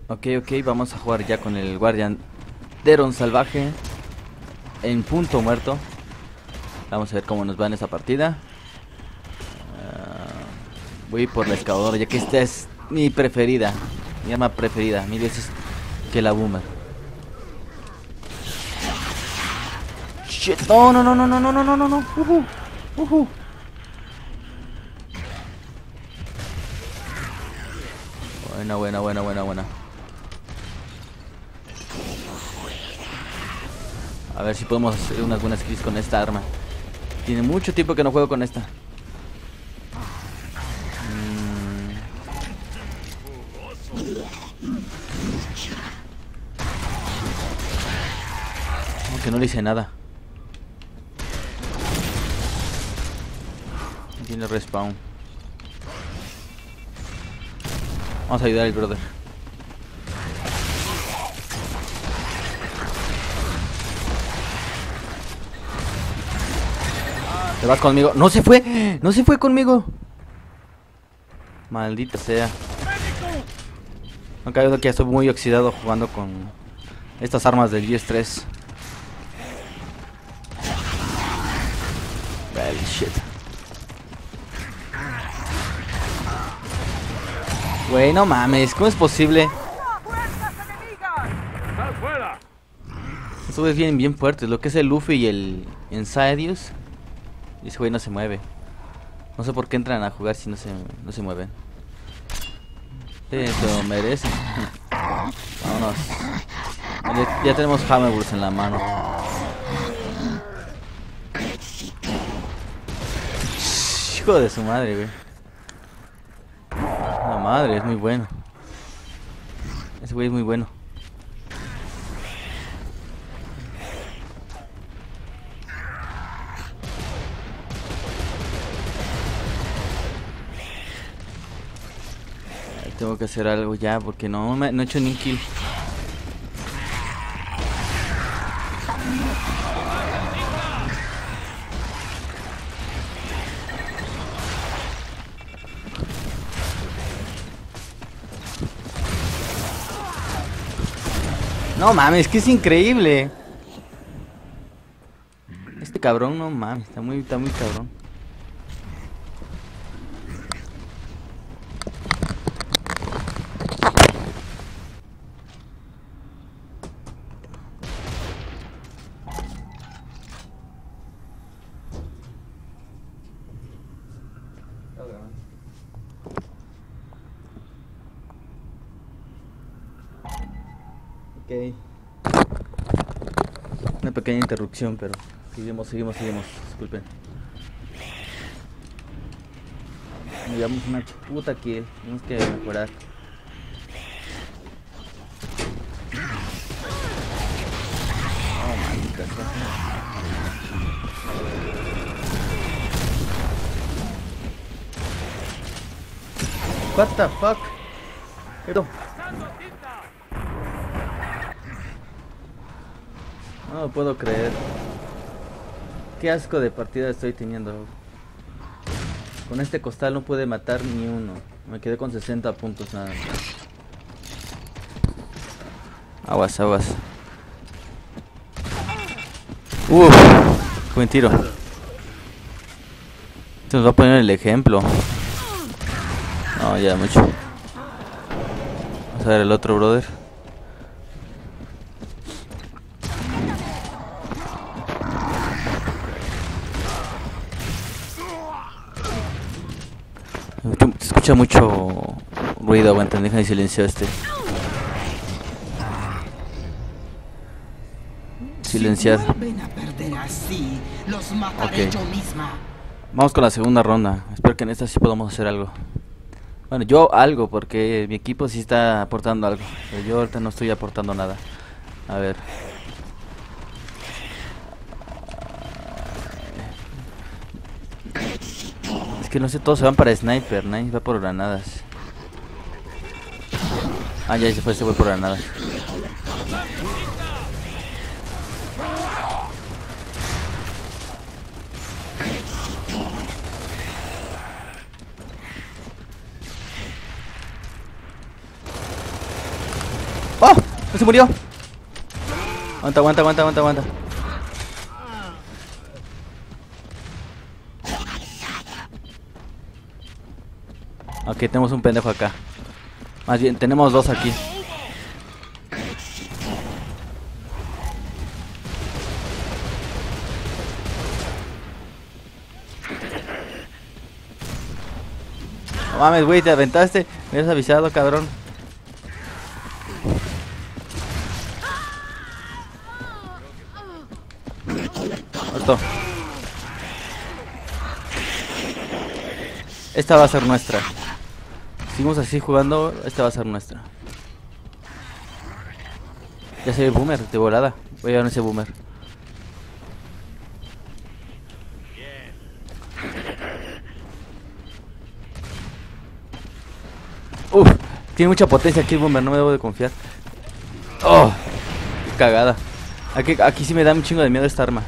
Ok, vamos a jugar ya con el guardián Deron salvaje en punto muerto. Vamos a ver cómo nos va en esa partida. Voy por la excavadora, ya que esta es mi preferida, mi arma preferida, mil veces que la boomer. Shit, no. Buena. A ver si podemos hacer unas buenas kills con esta arma. Tiene mucho tiempo que no juego con esta. Aunque no le hice nada. Tiene respawn. Vamos a ayudar al brother. ¿Te vas conmigo? ¡No se fue! ¡No se fue conmigo! Maldita sea. Aunque veo que ya estoy muy oxidado jugando con estas armas del 10-3. Well, shit. Güey, no mames, ¿cómo es posible? Estos güeyes vienen bien fuertes, lo que es el Luffy y el Insidious. Y ese güey no se mueve. No sé por qué entran a jugar si no se mueven. Eso merece. Vámonos. Ya tenemos Hammerburst en la mano. Hijo de su madre, güey. La madre, es muy bueno. Ese güey es muy bueno. Tengo que hacer algo ya porque no he hecho ni un kill. No mames, que es increíble. Este cabrón, no mames, está muy cabrón. Ok. Una pequeña interrupción, pero seguimos. Disculpen. Nos llevamos una puta kill. Tenemos que mejorar. Oh, maldita sea. What the fuck? Pero no lo puedo creer. Qué asco de partida estoy teniendo. Con este costal no pude matar ni uno. Me quedé con 60 puntos nada más. Aguas. Buen tiro. Esto nos va a poner el ejemplo. No, ya mucho. Vamos a ver el otro brother. Se escucha mucho ruido, aguanten, dejen silenciar silenciar. Ok. Vamos con la segunda ronda. Espero que en esta sí podamos hacer algo. Bueno, yo algo, porque mi equipo sí está aportando algo. Pero yo ahorita no estoy aportando nada. A ver. Es que no sé, todos se van para sniper. Nadie va por granadas. Ah, ya se fue por granadas. ¡Oh! ¡No se murió! Aguanta, aguanta, aguanta, aguanta, aguanta. Ok, tenemos un pendejo acá. Más bien, tenemos dos aquí. No mames, güey, te aventaste. Me hubieras avisado, cabrón. Muerto. Esta va a ser nuestra. Seguimos así jugando, esta va a ser nuestra. Ya se ve el boomer, de volada. Voy a llevar ese boomer. Uf, tiene mucha potencia aquí el boomer, no me debo de confiar. Oh, qué cagada. Aquí sí me da un chingo de miedo esta arma.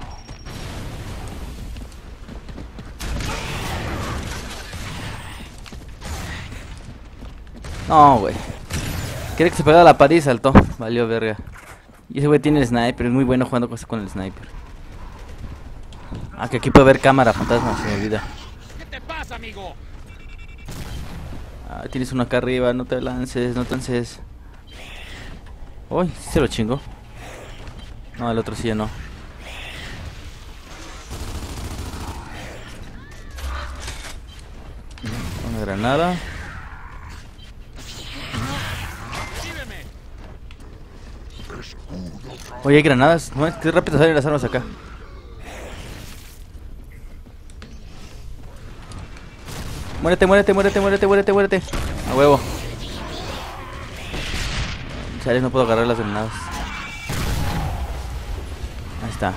No, güey. Quería que se pegara la pared y saltó. Valió verga. Y ese güey tiene el sniper, es muy bueno jugando con el sniper. Ah, que aquí puede haber cámara fantasma, se me olvida. ¿Qué te pasa, amigo? Ah, tienes uno acá arriba, no te lances, no te lances. Uy, sí se lo chingó. No, el otro sí ya no. Una granada. Oye, hay granadas. No, qué rápido salen las armas acá. Muérete, muérete, muérete, muérete, muérete, muérete. A huevo. Chales, no puedo agarrar las granadas. Ahí está.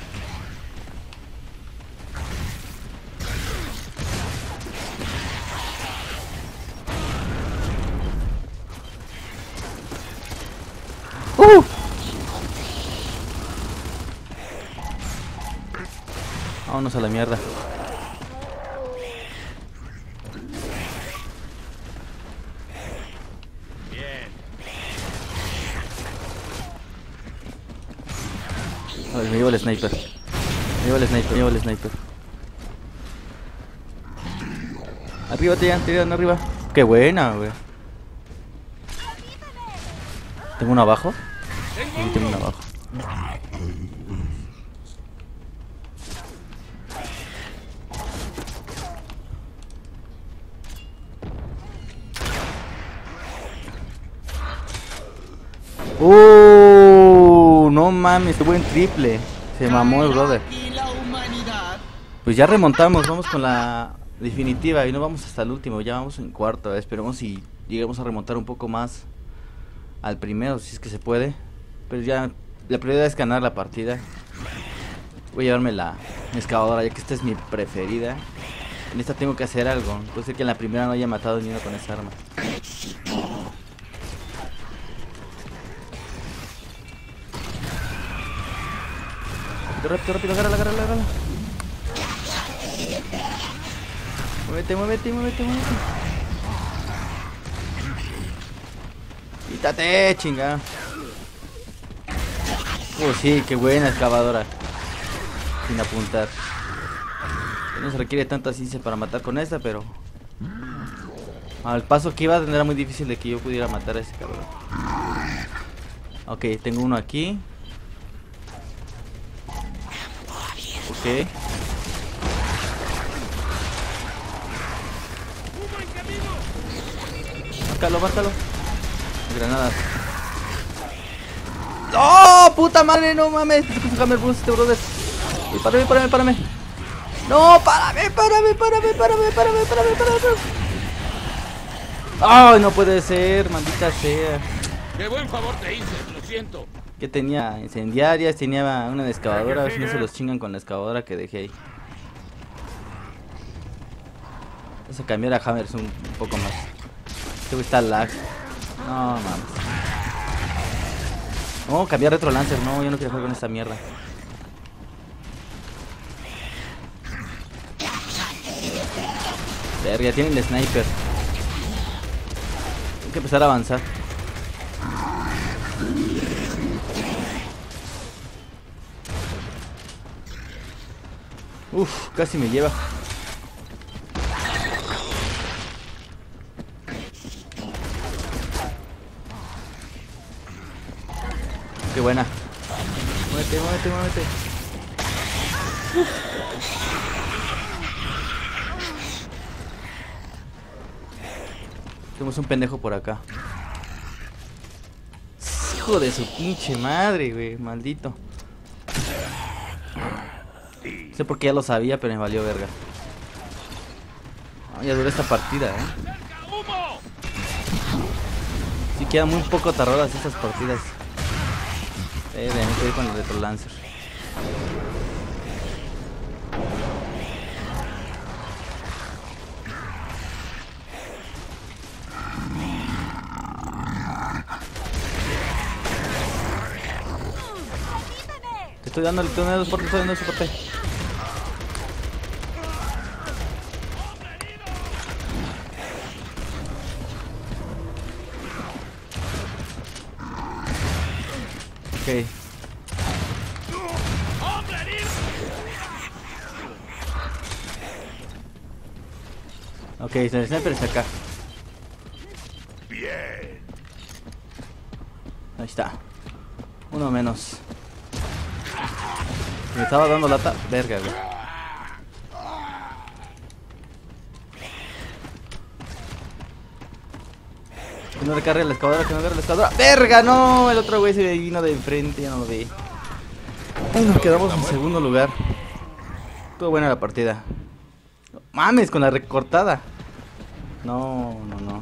Vámonos a la mierda. A ver, me llevo el sniper. Me llevo el sniper, me llevo el sniper. Arriba, te arriba. Qué buena, güey. ¿Tengo uno abajo? Sí, tengo uno abajo. No mames, qué buen triple. Se mamó el brother. Pues ya remontamos, vamos con la definitiva y no vamos hasta el último, ya vamos en cuarto. Esperemos si lleguemos a remontar un poco más al primero, si es que se puede. Pero ya la prioridad es ganar la partida. Voy a llevarme la excavadora, ya que esta es mi preferida. En esta tengo que hacer algo. Puede ser que en la primera no haya matado ni uno con esa arma. Rápido, rápido, agárrala, agárrala, agárrala. Muévete, muévete, muévete, muévete. Quítate, chinga. Sí, qué buena excavadora. Sin apuntar. No se requiere tanta ciencia para matar con esta, pero al paso que iba era muy difícil de que yo pudiera matar a ese cabrón. Ok, tengo uno aquí. Ok. Márcalo, márcalo. Granadas. ¡Oh, puta madre! No mames. Déjame el boost, brother. Párame, párame, párame. No, párame, párame, párame, párame, párame, párame, párame. ¡Ay, no puede ser! Maldita sea. ¡Qué buen favor te hice! Lo siento. Que tenía incendiarias, tenía una excavadora. A ver si no se los chingan con la excavadora que dejé ahí. Vamos a cambiar a Hammers un poco más. Este güey está lag. No mames. No, cambiar Retro Lancer. No, yo no quiero jugar con esta mierda. Verga, tienen el sniper. Tengo que empezar a avanzar. Uf, casi me lleva. Qué buena. Muévete, muévete, muévete. Tenemos un pendejo por acá. Hijo de su pinche madre, güey. Maldito. No sé por qué ya lo sabía, pero me valió verga. Ya dura esta partida, Sí, quedan muy poco tardadas estas partidas. De ir con el Retro Lancer. Te estoy dando el soporte, estoy dando el soporte. Ok. Ok, el sniper está acá. Bien. Ahí está. Uno menos. Me estaba dando lata. Verga, güey. Que no recargue la excavadora, que no recargue la excavadora. ¡Verga, no! El otro güey se vino de enfrente, ya no lo vi. Y nos quedamos en segundo lugar. Estuvo buena la partida. Mames, con la recortada. No.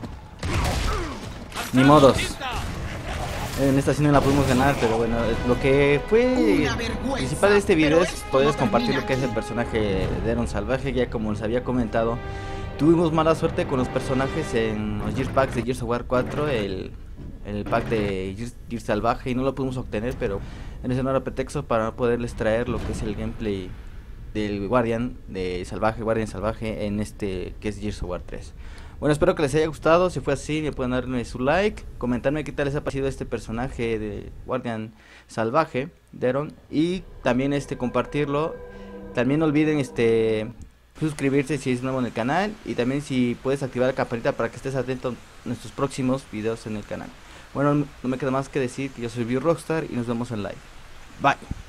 Ni modos. En esta sí no la pudimos ganar, pero bueno, lo que fue principal de este video es poder compartir lo que es el personaje de Deron Salvaje. Ya como les había comentado, tuvimos mala suerte con los personajes en los Gears Packs de Gears of War 4, el pack de Gears Salvaje, y no lo pudimos obtener, pero en ese no era pretexto para poderles traer lo que es el gameplay del Guardian Salvaje en este que es Gears of War 3. Bueno, espero que les haya gustado. Si fue así, me pueden darme su like, comentarme qué tal les ha parecido este personaje de Guardian Salvaje, Deron, y también compartirlo. También no olviden suscribirse si es nuevo en el canal, y también si puedes activar la campanita para que estés atento a nuestros próximos videos en el canal. Bueno, no me queda más que decir que yo soy Rockstar y nos vemos en live. Bye.